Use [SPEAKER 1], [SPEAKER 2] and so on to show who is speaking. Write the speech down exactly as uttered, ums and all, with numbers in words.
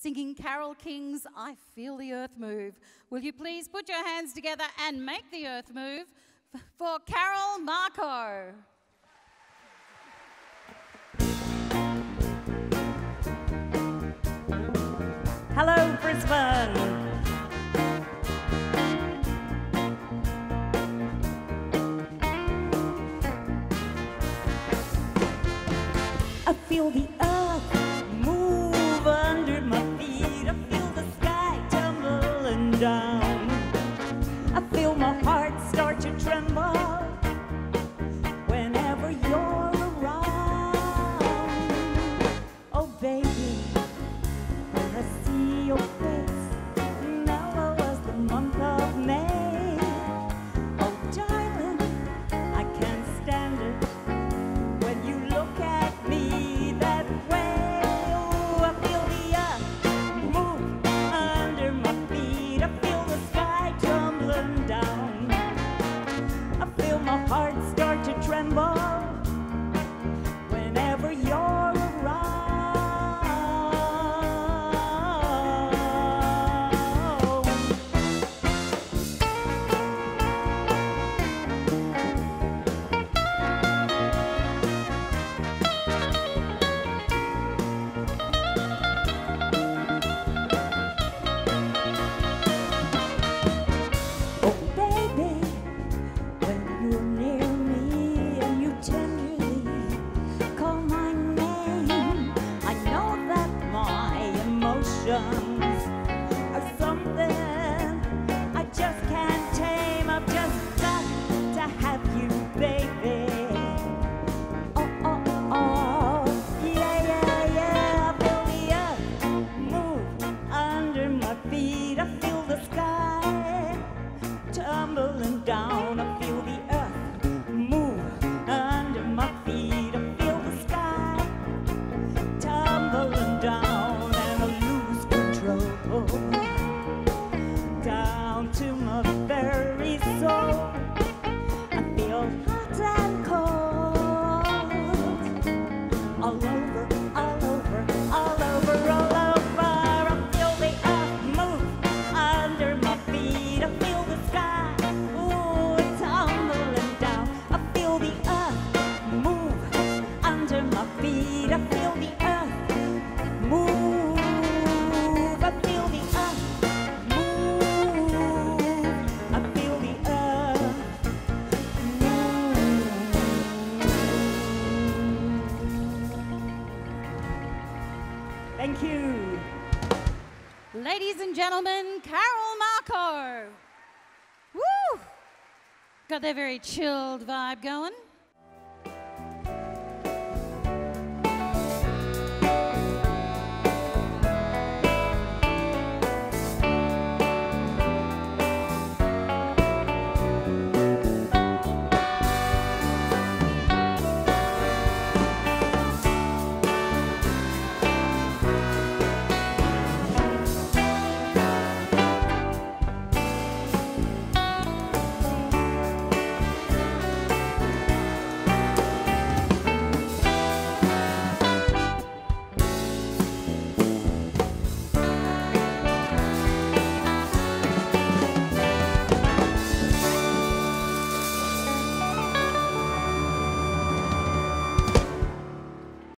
[SPEAKER 1] singing Carole King's I Feel the Earth Move. Will you please put your hands together and make the earth move for Carole Marco.
[SPEAKER 2] Hello, Brisbane. I feel the earth move under my feet. I feel the sky tumbling down. I feel my heart start to tremble whenever you're around. Oh, baby, when I see your face, now was the month of May. Oh, darling, I can't stand it when you look at me that way. Oh, I feel the earth move under my feet. I feel the sky tumbling down. I feel my heart start to tremble whenever you're around. Oh, baby, when you're near me and you tenderly call my name, I know that my emotions are something I just can't tame. I've just got to have you, baby. Oh, oh, oh, yeah, yeah, yeah. I feel the earth move under my feet. I feel the sky tumbling down. I feel the earth move under my feet. I feel the sky tumbling down, and I lose control down to my very soul. I feel hot and cold all over, all over, all over, all over. I feel the earth move under my feet. I feel the sky, ooh, tumbling down. I feel the earth move under my feet. I feel the earth move. I feel the earth move. I feel the earth move. Thank you.
[SPEAKER 1] Ladies and gentlemen, Carole Marco. Woo! Got that very chilled vibe going.